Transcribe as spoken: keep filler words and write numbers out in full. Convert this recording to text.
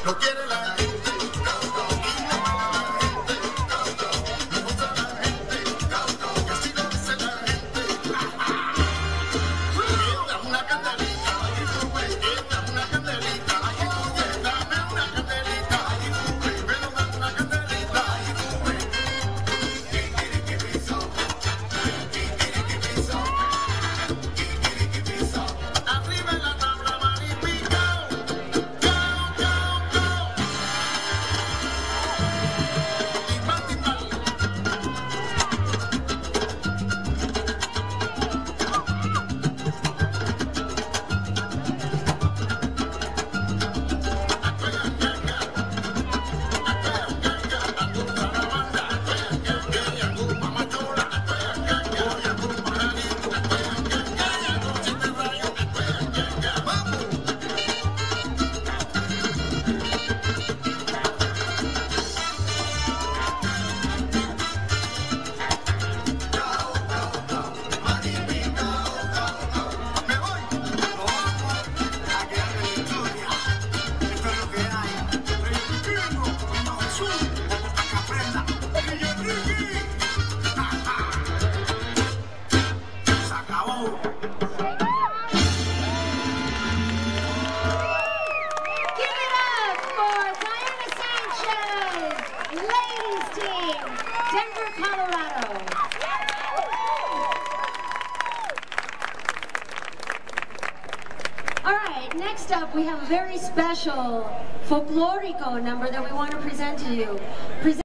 Lo quiere la gente. Denver, Colorado. All right, next up we have a very special folklorico number that we want to present to you. Present